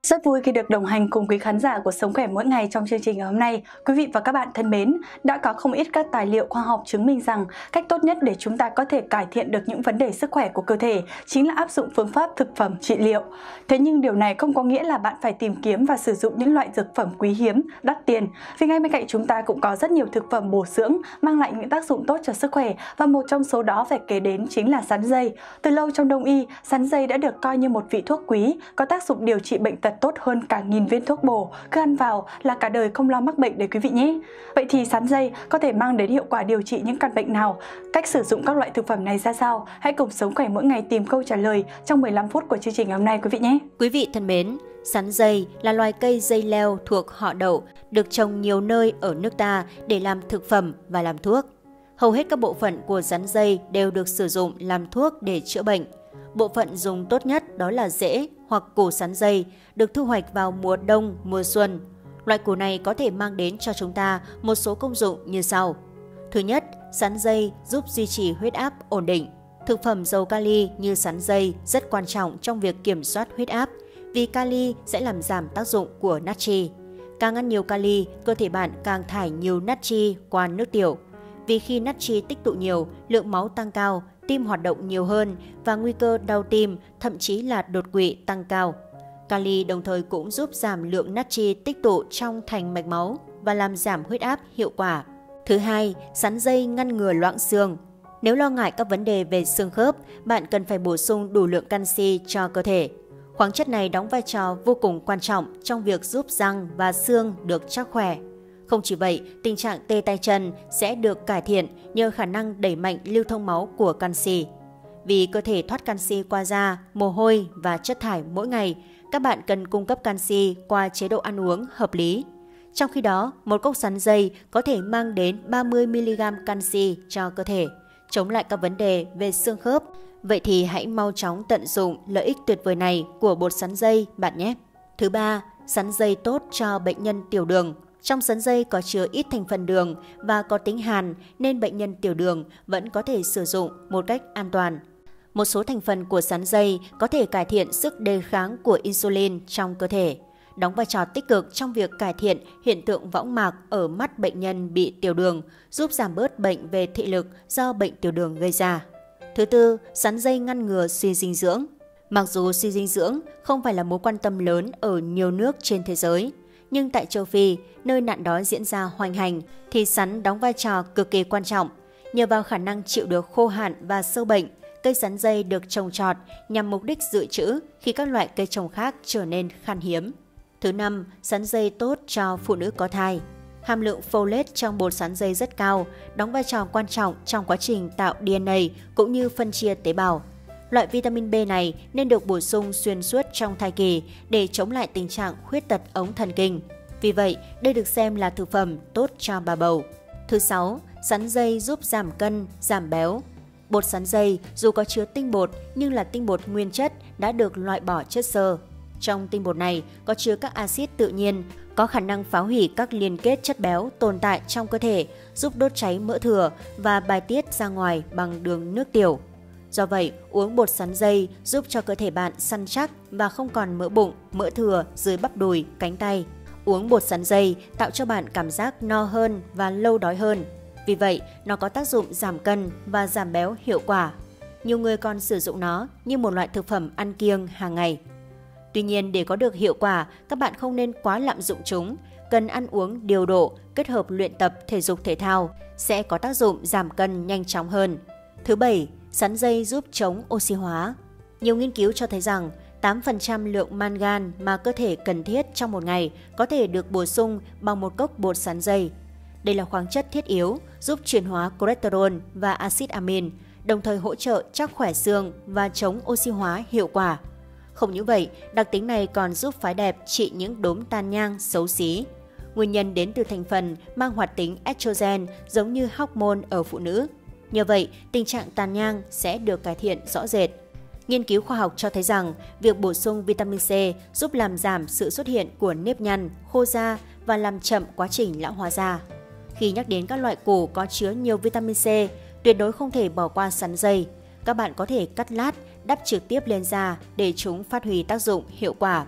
Rất vui khi được đồng hành cùng quý khán giả của Sống Khỏe Mỗi Ngày trong chương trình ngày hôm nay. Quý vị và các bạn thân mến, đã có không ít các tài liệu khoa học chứng minh rằng cách tốt nhất để chúng ta có thể cải thiện được những vấn đề sức khỏe của cơ thể chính là áp dụng phương pháp thực phẩm trị liệu. Thế nhưng điều này không có nghĩa là bạn phải tìm kiếm và sử dụng những loại dược phẩm quý hiếm, đắt tiền. Vì ngay bên cạnh chúng ta cũng có rất nhiều thực phẩm bổ dưỡng mang lại những tác dụng tốt cho sức khỏe, và một trong số đó phải kể đến chính là sắn dây. Từ lâu trong Đông y, sắn dây đã được coi như một vị thuốc quý, có tác dụng điều trị bệnh tật tốt hơn cả nghìn viên thuốc bổ, cứ ăn vào là cả đời không lo mắc bệnh đấy quý vị nhé. Vậy thì sắn dây có thể mang đến hiệu quả điều trị những căn bệnh nào? Cách sử dụng các loại thực phẩm này ra sao? Hãy cùng Sống Khỏe Mỗi Ngày tìm câu trả lời trong 15 phút của chương trình ngày hôm nay quý vị nhé. Quý vị thân mến, sắn dây là loài cây dây leo thuộc họ đậu, được trồng nhiều nơi ở nước ta để làm thực phẩm và làm thuốc. Hầu hết các bộ phận của sắn dây đều được sử dụng làm thuốc để chữa bệnh. Bộ phận dùng tốt nhất đó là rễ hoặc củ sắn dây, được thu hoạch vào mùa đông, mùa xuân. Loại củ này có thể mang đến cho chúng ta một số công dụng như sau. Thứ nhất, sắn dây giúp duy trì huyết áp ổn định. Thực phẩm giàu kali như sắn dây rất quan trọng trong việc kiểm soát huyết áp, vì kali sẽ làm giảm tác dụng của natri. Càng ăn nhiều kali, cơ thể bạn càng thải nhiều natri qua nước tiểu. Vì khi natri tích tụ nhiều, lượng máu tăng cao, tim hoạt động nhiều hơn và nguy cơ đau tim, thậm chí là đột quỵ tăng cao. Kali đồng thời cũng giúp giảm lượng natri tích tụ trong thành mạch máu và làm giảm huyết áp hiệu quả. Thứ hai, sắn dây ngăn ngừa loãng xương. Nếu lo ngại các vấn đề về xương khớp, bạn cần phải bổ sung đủ lượng canxi cho cơ thể. Khoáng chất này đóng vai trò vô cùng quan trọng trong việc giúp răng và xương được chắc khỏe. Không chỉ vậy, tình trạng tê tay chân sẽ được cải thiện nhờ khả năng đẩy mạnh lưu thông máu của canxi. Vì cơ thể thoát canxi qua da, mồ hôi và chất thải mỗi ngày, các bạn cần cung cấp canxi qua chế độ ăn uống hợp lý. Trong khi đó, một cốc sắn dây có thể mang đến 30mg canxi cho cơ thể, chống lại các vấn đề về xương khớp. Vậy thì hãy mau chóng tận dụng lợi ích tuyệt vời này của bột sắn dây bạn nhé. Thứ ba, sắn dây tốt cho bệnh nhân tiểu đường. Trong sắn dây có chứa ít thành phần đường và có tính hàn nên bệnh nhân tiểu đường vẫn có thể sử dụng một cách an toàn. Một số thành phần của sắn dây có thể cải thiện sức đề kháng của insulin trong cơ thể, đóng vai trò tích cực trong việc cải thiện hiện tượng võng mạc ở mắt bệnh nhân bị tiểu đường, giúp giảm bớt bệnh về thị lực do bệnh tiểu đường gây ra. Thứ tư, sắn dây ngăn ngừa suy dinh dưỡng. Mặc dù suy dinh dưỡng không phải là mối quan tâm lớn ở nhiều nước trên thế giới, nhưng tại châu Phi, nơi nạn đói diễn ra hoành hành, thì sắn đóng vai trò cực kỳ quan trọng. Nhờ vào khả năng chịu được khô hạn và sâu bệnh, cây sắn dây được trồng trọt nhằm mục đích dự trữ khi các loại cây trồng khác trở nên khan hiếm. Thứ năm, sắn dây tốt cho phụ nữ có thai. Hàm lượng folate trong bột sắn dây rất cao, đóng vai trò quan trọng trong quá trình tạo DNA cũng như phân chia tế bào. Loại vitamin B này nên được bổ sung xuyên suốt trong thai kỳ để chống lại tình trạng khuyết tật ống thần kinh. Vì vậy, đây được xem là thực phẩm tốt cho bà bầu. Thứ sáu, sắn dây giúp giảm cân, giảm béo. Bột sắn dây dù có chứa tinh bột nhưng là tinh bột nguyên chất đã được loại bỏ chất xơ. Trong tinh bột này có chứa các axit tự nhiên, có khả năng phá hủy các liên kết chất béo tồn tại trong cơ thể, giúp đốt cháy mỡ thừa và bài tiết ra ngoài bằng đường nước tiểu. Do vậy, uống bột sắn dây giúp cho cơ thể bạn săn chắc và không còn mỡ bụng, mỡ thừa dưới bắp đùi, cánh tay. Uống bột sắn dây tạo cho bạn cảm giác no hơn và lâu đói hơn. Vì vậy, nó có tác dụng giảm cân và giảm béo hiệu quả. Nhiều người còn sử dụng nó như một loại thực phẩm ăn kiêng hàng ngày. Tuy nhiên, để có được hiệu quả, các bạn không nên quá lạm dụng chúng, cần ăn uống điều độ, kết hợp luyện tập thể dục thể thao, sẽ có tác dụng giảm cân nhanh chóng hơn. Thứ bảy, sắn dây giúp chống oxy hóa. Nhiều nghiên cứu cho thấy rằng 8% lượng mangan mà cơ thể cần thiết trong một ngày có thể được bổ sung bằng một cốc bột sắn dây. Đây là khoáng chất thiết yếu, giúp chuyển hóa cholesterol và axit amin, đồng thời hỗ trợ chắc khỏe xương và chống oxy hóa hiệu quả. Không những vậy, đặc tính này còn giúp phái đẹp trị những đốm tàn nhang xấu xí. Nguyên nhân đến từ thành phần mang hoạt tính estrogen giống như hormone ở phụ nữ. Nhờ vậy, tình trạng tàn nhang sẽ được cải thiện rõ rệt. Nghiên cứu khoa học cho thấy rằng việc bổ sung vitamin C giúp làm giảm sự xuất hiện của nếp nhăn, khô da và làm chậm quá trình lão hóa da. Khi nhắc đến các loại củ có chứa nhiều vitamin C, tuyệt đối không thể bỏ qua sắn dây. Các bạn có thể cắt lát, đắp trực tiếp lên da để chúng phát huy tác dụng hiệu quả.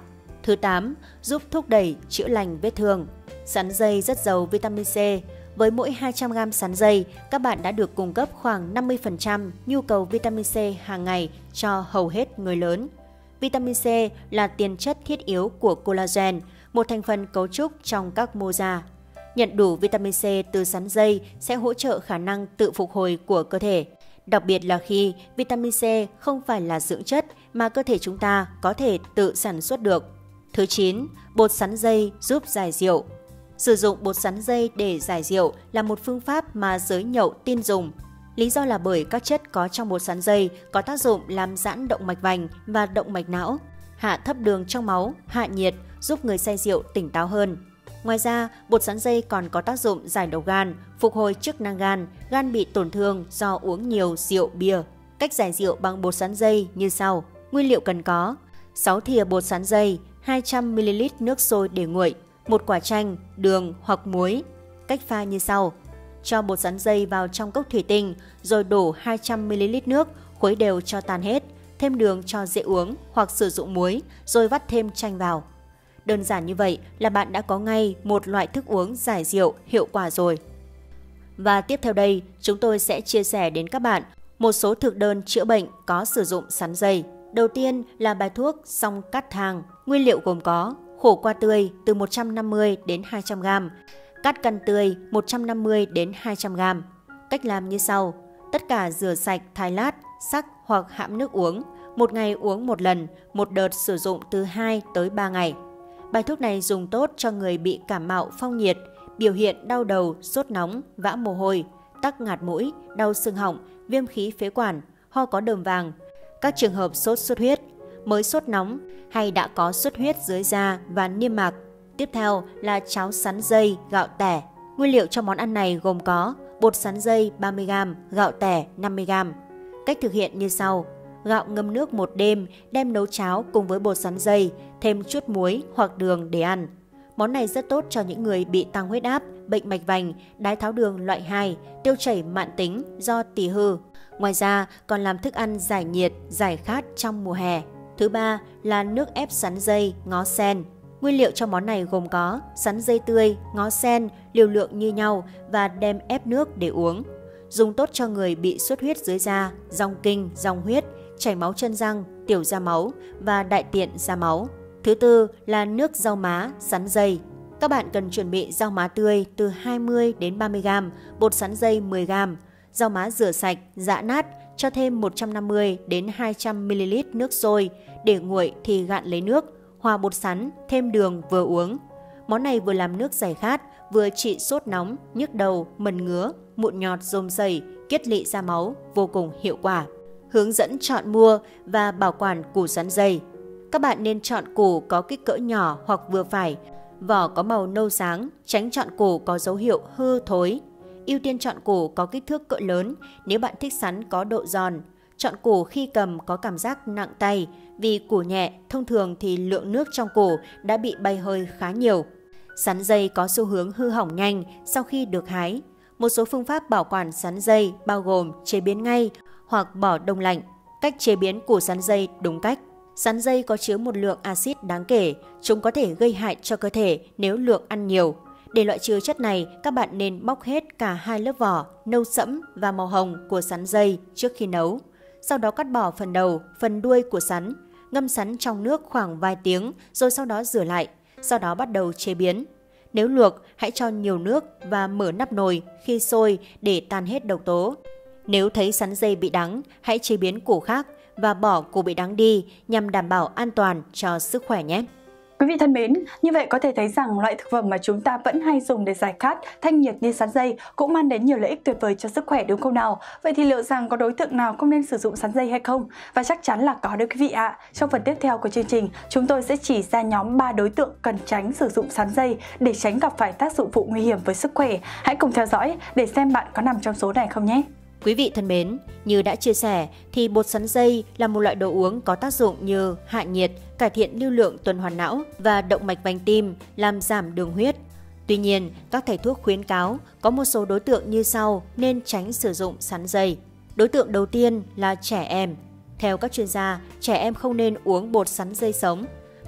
Thứ 8, giúp thúc đẩy chữa lành vết thương. Sắn dây rất giàu vitamin C. Với mỗi 200g sắn dây, các bạn đã được cung cấp khoảng 50% nhu cầu vitamin C hàng ngày cho hầu hết người lớn. Vitamin C là tiền chất thiết yếu của collagen, một thành phần cấu trúc trong các mô da. Nhận đủ vitamin C từ sắn dây sẽ hỗ trợ khả năng tự phục hồi của cơ thể. Đặc biệt là khi vitamin C không phải là dưỡng chất mà cơ thể chúng ta có thể tự sản xuất được. Thứ 9, bột sắn dây giúp giải rượu. Sử dụng bột sắn dây để giải rượu là một phương pháp mà giới nhậu tin dùng. Lý do là bởi các chất có trong bột sắn dây có tác dụng làm giãn động mạch vành và động mạch não, hạ thấp đường trong máu, hạ nhiệt, giúp người say rượu tỉnh táo hơn. Ngoài ra, bột sắn dây còn có tác dụng giải độc gan, phục hồi chức năng gan bị tổn thương do uống nhiều rượu bia. Cách giải rượu bằng bột sắn dây như sau. Nguyên liệu cần có: 6 thìa bột sắn dây, 200ml nước sôi để nguội, 1 quả chanh, đường hoặc muối. Cách pha như sau. Cho bột sắn dây vào trong cốc thủy tinh, rồi đổ 200ml nước, khuấy đều cho tan hết, thêm đường cho dễ uống hoặc sử dụng muối, rồi vắt thêm chanh vào. Đơn giản như vậy là bạn đã có ngay một loại thức uống giải rượu hiệu quả rồi. Và tiếp theo đây, chúng tôi sẽ chia sẻ đến các bạn một số thực đơn chữa bệnh có sử dụng sắn dây. Đầu tiên là bài thuốc song cát thang. Nguyên liệu gồm có khổ qua tươi từ 150 đến 200g, cát căn tươi 150 đến 200g. Cách làm như sau. Tất cả rửa sạch, thái lát, sắc hoặc hãm nước uống. Một ngày uống một lần, một đợt sử dụng từ 2 tới 3 ngày. Bài thuốc này dùng tốt cho người bị cảm mạo phong nhiệt, biểu hiện đau đầu, sốt nóng, vã mồ hôi, tắc ngạt mũi, đau xương họng, viêm khí phế quản, ho có đờm vàng, các trường hợp sốt xuất huyết, mới sốt nóng hay đã có xuất huyết dưới da và niêm mạc. Tiếp theo là cháo sắn dây, gạo tẻ. Nguyên liệu cho món ăn này gồm có bột sắn dây 30g, gạo tẻ 50g. Cách thực hiện như sau. Gạo ngâm nước một đêm, đem nấu cháo cùng với bột sắn dây, thêm chút muối hoặc đường để ăn. Món này rất tốt cho những người bị tăng huyết áp, bệnh mạch vành, đái tháo đường loại 2, tiêu chảy mãn tính do tỳ hư. Ngoài ra còn làm thức ăn giải nhiệt, giải khát trong mùa hè. Thứ 3 là nước ép sắn dây, ngó sen. Nguyên liệu cho món này gồm có sắn dây tươi, ngó sen, liều lượng như nhau và đem ép nước để uống. Dùng tốt cho người bị xuất huyết dưới da, dòng kinh, dòng huyết, chảy máu chân răng, tiểu ra máu và đại tiện ra máu. Thứ 4 là nước rau má, sắn dây. Các bạn cần chuẩn bị rau má tươi từ 20 đến 30g, bột sắn dây 10g. Rau má rửa sạch, giã nát, cho thêm 150 đến 200ml nước sôi, để nguội thì gạn lấy nước, hòa bột sắn, thêm đường vừa uống. Món này vừa làm nước giải khát, vừa trị sốt nóng, nhức đầu, mẩn ngứa, mụn nhọt rôm rầy, kiết lỵ ra máu, vô cùng hiệu quả. Hướng dẫn chọn mua và bảo quản củ sắn dây. Các bạn nên chọn củ có kích cỡ nhỏ hoặc vừa phải, vỏ có màu nâu sáng, tránh chọn củ có dấu hiệu hư thối. Ưu tiên chọn củ có kích thước cỡ lớn nếu bạn thích sắn có độ giòn. Chọn củ khi cầm có cảm giác nặng tay, vì củ nhẹ, thông thường thì lượng nước trong củ đã bị bay hơi khá nhiều. Sắn dây có xu hướng hư hỏng nhanh sau khi được hái. Một số phương pháp bảo quản sắn dây bao gồm chế biến ngay hoặc bỏ đông lạnh. Cách chế biến củ sắn dây đúng cách. Sắn dây có chứa một lượng axit đáng kể, chúng có thể gây hại cho cơ thể nếu lượng ăn nhiều. Để loại trừ chất này, các bạn nên bóc hết cả hai lớp vỏ nâu sẫm và màu hồng của sắn dây trước khi nấu. Sau đó cắt bỏ phần đầu, phần đuôi của sắn, ngâm sắn trong nước khoảng vài tiếng rồi sau đó rửa lại, sau đó bắt đầu chế biến. Nếu luộc, hãy cho nhiều nước và mở nắp nồi khi sôi để tan hết độc tố. Nếu thấy sắn dây bị đắng, hãy chế biến củ khác và bỏ củ bị đắng đi nhằm đảm bảo an toàn cho sức khỏe nhé. Quý vị thân mến, như vậy có thể thấy rằng loại thực phẩm mà chúng ta vẫn hay dùng để giải khát, thanh nhiệt như sắn dây cũng mang đến nhiều lợi ích tuyệt vời cho sức khỏe đúng không nào? Vậy thì liệu rằng có đối tượng nào không nên sử dụng sắn dây hay không? Và chắc chắn là có đấy quý vị ạ. Trong phần tiếp theo của chương trình, chúng tôi sẽ chỉ ra nhóm 3 đối tượng cần tránh sử dụng sắn dây để tránh gặp phải tác dụng phụ nguy hiểm với sức khỏe. Hãy cùng theo dõi để xem bạn có nằm trong số này không nhé. Quý vị thân mến, như đã chia sẻ thì bột sắn dây là một loại đồ uống có tác dụng như hạ nhiệt, cải thiện lưu lượng tuần hoàn não và động mạch vành tim, làm giảm đường huyết. Tuy nhiên, các thầy thuốc khuyến cáo có một số đối tượng như sau nên tránh sử dụng sắn dây. Đối tượng đầu tiên là trẻ em. Theo các chuyên gia, trẻ em không nên uống bột sắn dây sống.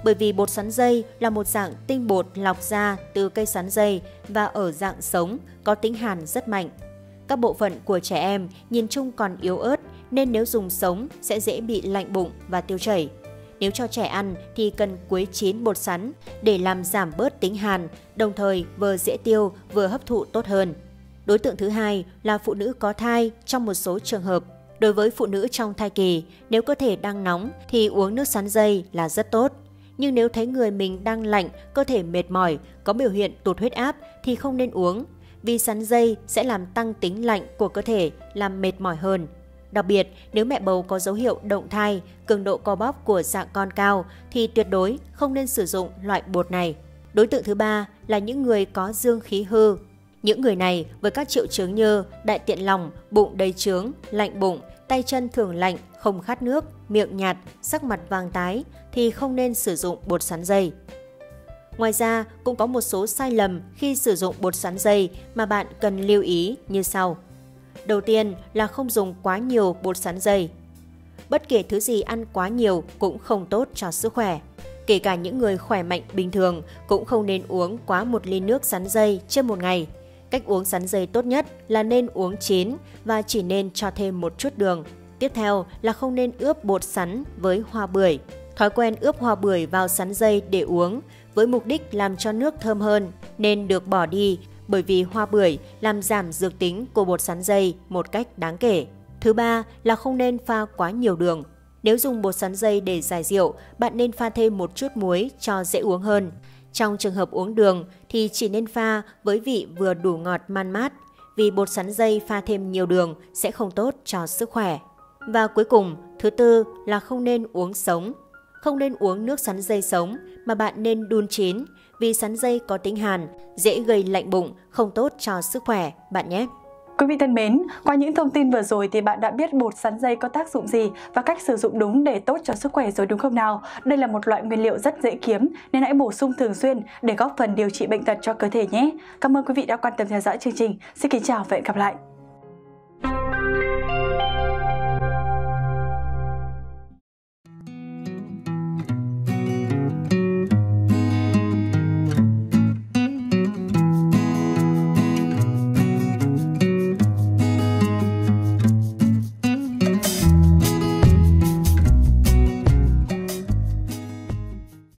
bởi vì bột sắn dây là một dạng tinh bột lọc ra từ cây sắn dây và ở dạng sống, có tính hàn rất mạnh. Các bộ phận của trẻ em nhìn chung còn yếu ớt nên nếu dùng sống sẽ dễ bị lạnh bụng và tiêu chảy. Nếu cho trẻ ăn thì cần quấy chín bột sắn để làm giảm bớt tính hàn, đồng thời vừa dễ tiêu vừa hấp thụ tốt hơn. Đối tượng thứ hai là phụ nữ có thai trong một số trường hợp. Đối với phụ nữ trong thai kỳ, nếu cơ thể đang nóng thì uống nước sắn dây là rất tốt. Nhưng nếu thấy người mình đang lạnh, cơ thể mệt mỏi, có biểu hiện tụt huyết áp thì không nên uống, vì sắn dây sẽ làm tăng tính lạnh của cơ thể, làm mệt mỏi hơn. Đặc biệt, nếu mẹ bầu có dấu hiệu động thai, cường độ co bóp của dạ con cao thì tuyệt đối không nên sử dụng loại bột này. Đối tượng thứ ba là những người có dương khí hư. Những người này với các triệu chứng như đại tiện lòng, bụng đầy trướng, lạnh bụng, tay chân thường lạnh, không khát nước, miệng nhạt, sắc mặt vàng tái thì không nên sử dụng bột sắn dây. Ngoài ra, cũng có một số sai lầm khi sử dụng bột sắn dây mà bạn cần lưu ý như sau. Đầu tiên là không dùng quá nhiều bột sắn dây. Bất kể thứ gì ăn quá nhiều cũng không tốt cho sức khỏe. Kể cả những người khỏe mạnh bình thường cũng không nên uống quá 1 ly nước sắn dây trên một ngày. Cách uống sắn dây tốt nhất là nên uống chín và chỉ nên cho thêm một chút đường. Tiếp theo là không nên ướp bột sắn với hoa bưởi. Thói quen ướp hoa bưởi vào sắn dây để uống với mục đích làm cho nước thơm hơn nên được bỏ đi, bởi vì hoa bưởi làm giảm dược tính của bột sắn dây một cách đáng kể. Thứ ba là không nên pha quá nhiều đường. Nếu dùng bột sắn dây để giải rượu, bạn nên pha thêm một chút muối cho dễ uống hơn. Trong trường hợp uống đường thì chỉ nên pha với vị vừa đủ ngọt man mát, vì bột sắn dây pha thêm nhiều đường sẽ không tốt cho sức khỏe. Và cuối cùng, thứ tư là không nên uống sống. Không nên uống nước sắn dây sống mà bạn nên đun chín, vì sắn dây có tính hàn, dễ gây lạnh bụng, không tốt cho sức khỏe bạn nhé. Quý vị thân mến, qua những thông tin vừa rồi thì bạn đã biết bột sắn dây có tác dụng gì và cách sử dụng đúng để tốt cho sức khỏe rồi đúng không nào? Đây là một loại nguyên liệu rất dễ kiếm nên hãy bổ sung thường xuyên để góp phần điều trị bệnh tật cho cơ thể nhé. Cảm ơn quý vị đã quan tâm theo dõi chương trình. Xin kính chào và hẹn gặp lại.